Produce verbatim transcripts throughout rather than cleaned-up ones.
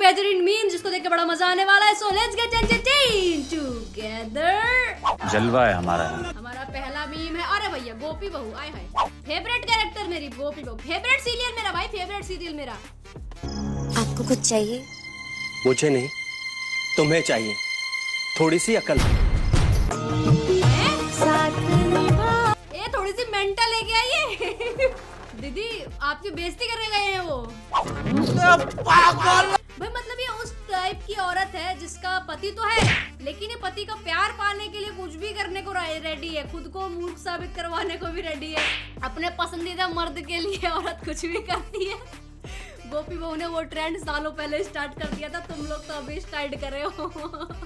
बेहतरीन मीम जिसको देख के बड़ा मजा आने वाला है। So let's get entertained together. जलवा है हमारा। हमारा पहला मीम है, अरे भैया गोपी बहू, आय हाय, फेवरेट कैरेक्टर मेरी गोपी बहू, फेवरेट सीरियल मेरा भाई, फेवरेट सीरियल मेरा। आपको कुछ चाहिए? मुझे नहीं, तुम्हें चाहिए थोड़ी सी अकल। ये थोड़ी सी मेंटल है क्या ये? दीदी आपकी बेइज्जती करने गए हैं वो। भाई मतलब ये उस टाइप की औरत है जिसका पति तो है, लेकिन ये पति का प्यार पाने के लिए कुछ भी करने को रेडी है, खुद को मूर्ख साबित करवाने को भी रेडी है। अपने पसंदीदा मर्द के लिए औरत कुछ भी करती है। गोपी बहू ने वो ट्रेंड सालों पहले स्टार्ट कर दिया था, तुम लोग तो अभी स्टार्ट कर रहे हो।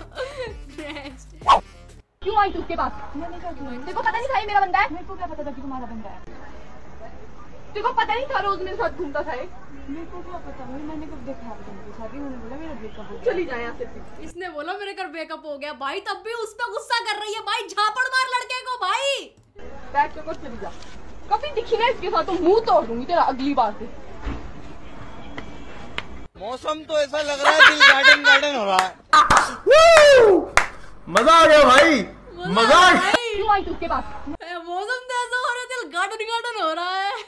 क्यों आई तू उसके पास? तेरे को पता नहीं था ये मेरा बंदा है? मेरे को क्या पता था कि तुम्हारा बंदा है? तेरे को पता नहीं था रोज मेरे साथ घूमता था? मेरे को क्या पता भाई, मैंने कब देखा तुमके साथ? उन्होंने बोला मेरा ब्रेकअप हो गया। चली जाए यहाँ से। इसने बोला मेरे घर ब्रेकअप हो गया भाई, तब भी उस पे गुस्सा कर रही है भाई। झापड़ मार लड़के को भाई। बैठ के कुछ चली जा, कभी दिखी ना इसके साथ तो मुंह तोड़ दूंगी तेरा अगली बार से। मौसम तो ऐसा लग रहा है दिल गार्डन गार्डन हो रहा है। मजा आ गया भाई, मजा आ गया। क्यों आई तू उसके पास? मौसम तो ऐसा हो रहा है दिल गार्डन गार्डन हो रहा है।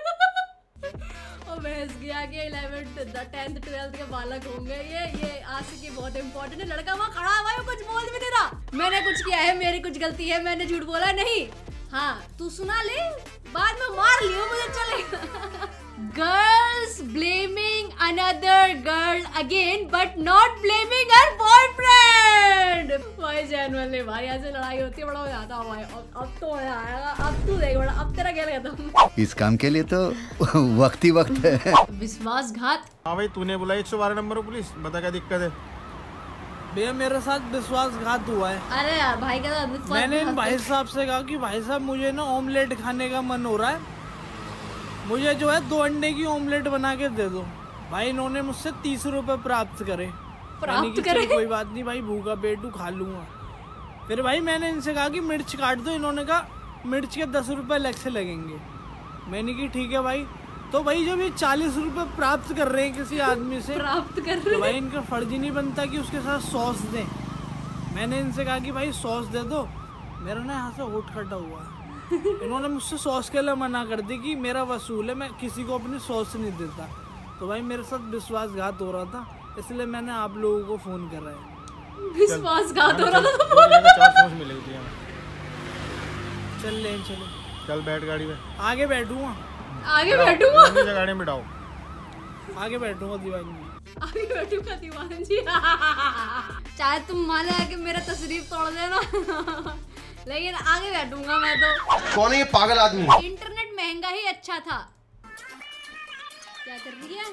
और भैंस गया कि इलेवेंथ टेंथ ट्वेल्थ के बालक होंगे ये ये आशिकी बहुत इंपॉर्टेंट है। लड़का वहाँ खड़ा है भाई, वो कुछ बोल भी नहीं रहा। मैंने कुछ किया है, मेरी कुछ गलती है, मैंने झूठ बोला नहीं। हाँ तू सुना ले, बाद में मार लियो मुझे चलेगा। Girls blaming another girl again but not blaming her boyfriend. भाई जेन्युइनली भाई ऐसे लड़ाई होती है, बड़ा हो जाता है भाई। अब अब तो मजा आएगा, अब तू देख बड़ा, अब तेरा खेल खत्म। इस काम के लिए तो वक्त ही वक्त है। विश्वासघात। हाँ भाई तूने बोला एक सौ बारह नंबर पुलिस, बता क्या दिक्कत है? भैया मेरे साथ विश्वासघात हुआ है। अरे यार भाई का मैंने इन भाई साहब से कहा कि भाई साहब मुझे ना ऑमलेट खाने का मन हो रहा है, मुझे जो है दो अंडे की ऑमलेट बना के दे दो। भाई इन्होंने मुझसे तीस रुपए प्राप्त करे। प्राप्त करे? कोई बात नहीं भाई, भूखा पेट हूँ खा लूंगा। फिर भाई मैंने इनसे कहा कि मिर्च काट दो, इन्होंने कहा मिर्च के दस रुपए अलग से लगेंगे। मैंने की ठीक है भाई। तो भाई जब ये चालीस रुपए प्राप्त कर रहे हैं किसी आदमी से, प्राप्त कर रहे तो भाई इनका फर्ज ही नहीं बनता कि उसके साथ सॉस दें। मैंने इनसे कहा कि भाई सॉस दे दो, मेरा ना यहाँ से होठ खटा हुआ। इन्होंने मुझसे सॉस के लिए मना कर दी कि मेरा वसूल है, मैं किसी को अपनी सॉस नहीं देता। तो भाई मेरे साथ विश्वासघात हो रहा था, इसलिए मैंने आप लोगों को फोन कर रहा है। विश्वासघात हो रहा था तो चार सॉस मिलेगी थी। चल ले चलो, चल बैठ गाड़ी में। आगे बैठूंगा। आगे बैठूंगा गाड़ी में बैठाओ। आगे बैठूंगा दीवानी में। आगे बैठूंगा दीवानी जी। चाहे तुम माने कि मेरा तशरीफ तोड़ देना, लेकिन आगे बैठूंगा मैं तो। कौन है ये पागल आदमी? इंटरनेट महंगा ही अच्छा था। क्या कर रही है?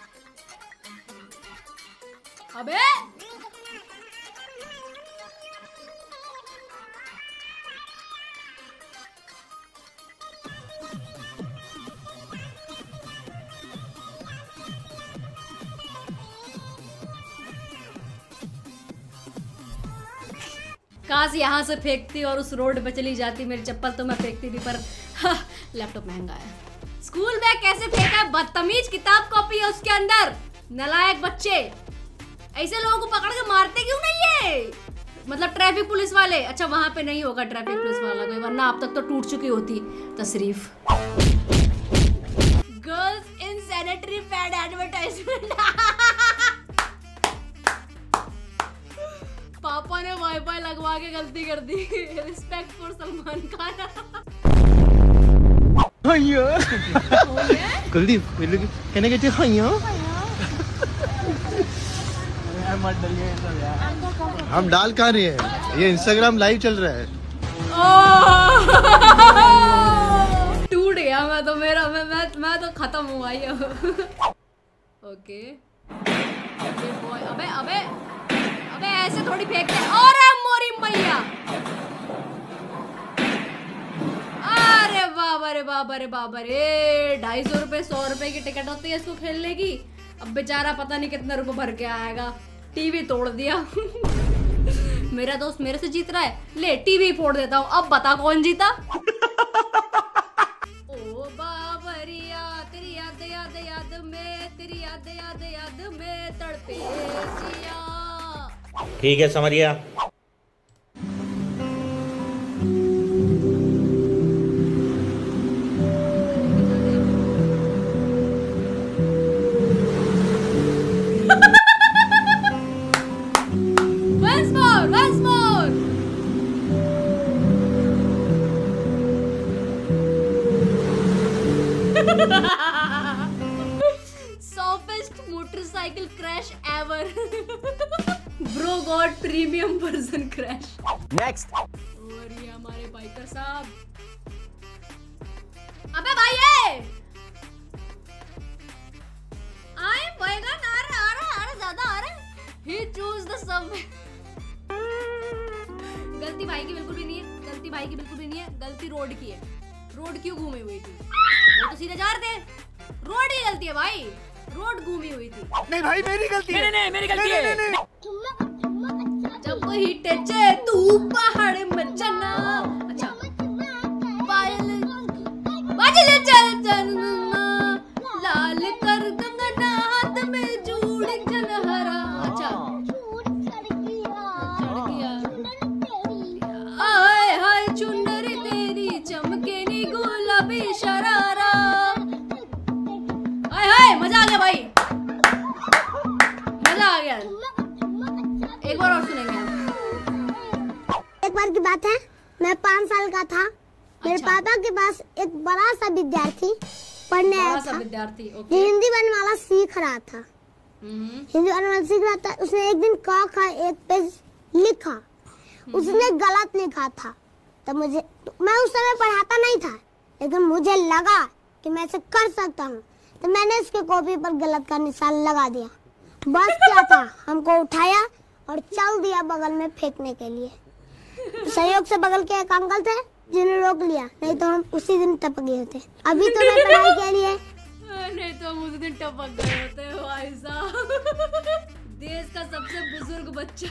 अबे काश यहाँ से फेंकती और उस रोड पे चली जाती। मेरी चप्पल तो मैं फेंकती थी, पर लैपटॉप महंगा है। स्कूल बैग कैसे फेंका है? बदतमीज, किताब कॉपी है उसके अंदर। नलायक बच्चे, ऐसे लोगों को पकड़ के मारते क्यों नहीं है? मतलब ट्रैफिक पुलिस वाले। अच्छा वहां पे नहीं होगा ट्रैफिक पुलिस वाला कोई, वरना अब तक तो टूट चुकी होती तशरीफ। Girls in sanitary pad advertisement. पापा ने वाईफाई लगवा के गलती कर दी। Respect for Salman Khan. कुलदीप कहने के हम डाल कहाँ रहे हैं? ये इंस्टाग्राम लाइव चल रहा है। टूट गया मैं तो, मेरा मैं मैं, मैं तो खत्म हुआ ही। ओके अबे अबे अबे ऐसे थोड़ी फेंकते हैं। और मोरी मैया, अरे बाबा रे बाबा रे बाबा रे, ढाई सौ रुपए सौ रुपए की टिकट होती है इसको खेलने की। अब बेचारा पता नहीं कितने रुपए भर के आएगा। टीवी तोड़ दिया। मेरा दोस्त मेरे से जीत रहा है, ले टीवी फोड़ देता हूँ। अब बता कौन जीता? ओ बाबरिया तेरी याद याद याद याद में, तेरी याद याद याद में तड़पे जिया। ठीक है समरिया। Once more, once more. Softest motorcycle crash ever. Bro got premium version crash. Next. और ये हमारे बाइकर साहब। अबे भाई ये आए बैगन आ रहा आ रहा आ रहा ज्यादा आ रहा। He choose the subway. गलती भाई की बिल्कुल भी नहीं है, गलती भाई की बिल्कुल भी नहीं है, गलती रोड की है। रोड क्यों घूमी हुई थी? वो तो सीधे जा रहे थे। रोड ही गलती है भाई, रोड घूमी हुई थी। नहीं भाई मेरी गलती है। नहीं नहीं मेरी गलती है। जब ही टेचे तू पहाड़ में चना। अच्छा पायल बाजे चल चल लाल कर कंगना हाथ में जूड़ जनहरा। अच्छा आए हाय चुनरी तेरी चमके नी गुलाबी शरारा। आए हाय मजा आ गया भाई, मजा आ गया। एक बार और सुनेंगे हम। एक बार की बात है, मैं पाँच साल का था। मेरे अच्छा। पापा के पास एक बड़ा सा विद्यार्थी पढ़ने आया बड़ा सा था, विद्यार्थी जो ओके। हिंदी बनने वाला सीख रहा था। हम्म, हिंदी बनने वाला सीख रहा था। उसने एक दिन क ख एक पेज लिखा, उसने गलत लिखा था। तो मुझे मैं उस समय पढ़ाता नहीं था, लेकिन मुझे लगा कि मैं इसे कर सकता हूँ, तो मैंने इसके कॉपी पर गलत का निशान लगा दिया। बस क्या था, हमको उठाया और चल दिया बगल में फेंकने के लिए। तो सहयोग से बगल के एक अंकल थे जिन्हें रोक लिया, नहीं तो हम उसी दिन टपक गए होते। अभी तो मैं पढ़ाई के लिए नहीं तो हम उस दिन टपक गए होते भाई साहब। देश का सबसे बुजुर्ग बच्चा।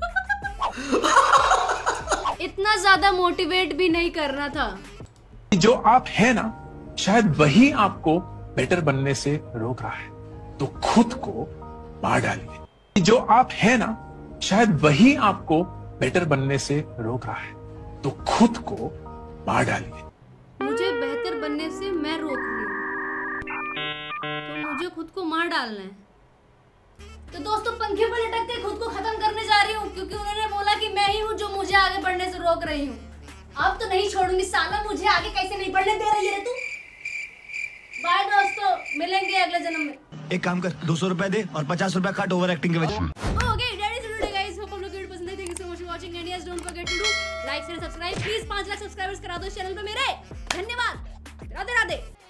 इतना ज्यादा मोटिवेट भी नहीं करना था। जो आप है ना, शायद वही आपको बेटर बनने से रोक रहा है, तो खुद को मार डालिए। जो आप है ना, शायद वही आपको बेटर बनने से रोक रहा है, तो खुद को मार डालिए। मुझे बेहतर बनने से मैं रोक रही हूँ, तो मुझे खुद को मार डालना है। तो दोस्तों पंखे पर लटक के खुद को खत्म करने जा रही हूँ, क्योंकि उन्होंने बोला कि मैं ही हूँ जो मुझे आगे बढ़ने से रोक रही हूँ। अब तो नहीं छोड़ूंगी साला, मुझे आगे कैसे नहीं बढ़ने दे रही है तू। बाय दोस्तों, मिलेंगे अगले जन्म में। एक काम कर, दो सौ रुपए दे और पचास रुपए काट ओवर एक्टिंग के वजह। Okay that is today guys, hope आप लोगों को वीडियो पसंद आई। Thank you so much for watching and yes don't forget to do like share subscribe. Please पाँच लाख सब्सक्राइबर्स करा दो इस चैनल पे मेरे। धन्यवाद, राधे राधे।